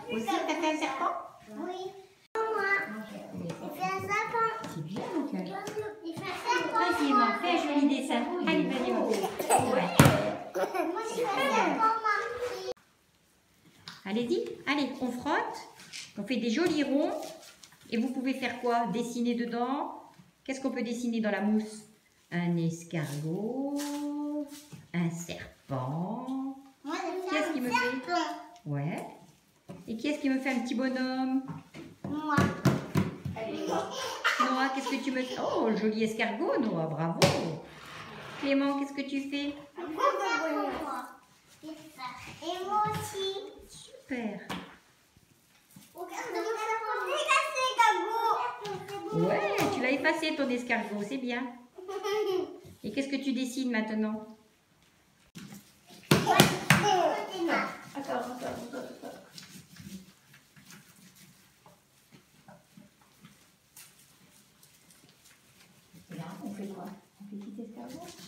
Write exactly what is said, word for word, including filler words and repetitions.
Aussi, t'as fait un serpent? Oui. Moi. Il fait un serpent. C'est bien, donc. Il fait un serpent. Vas-y, Emma, fais un joli dessin. Allez, vas-y, Emma. Ouais. Moi, je fais un serpent, maman. Allez-y, allez, on frotte. On fait des jolis ronds. Et vous pouvez faire quoi? Dessiner dedans. Qu'est-ce qu'on peut dessiner dans la mousse? Un escargot, un serpent. Moi, je Qui fais est-ce qui un me serpent. fait? Ouais. Et qui est-ce qui me fait un petit bonhomme? Moi. Noah, qu'est-ce que tu me fais? Oh, joli escargot, Noah, bravo. Clément, qu'est-ce que tu fais? Un serpent, moi. Et moi aussi. Super. Regarde mon serpent. J'ai cassé, Gago. Ouais, tu l'as effacé ton escargot, c'est bien. Et qu'est-ce que tu dessines maintenant? Attends, attends, attends, attends. Là, on fait quoi? On fait petit escargot?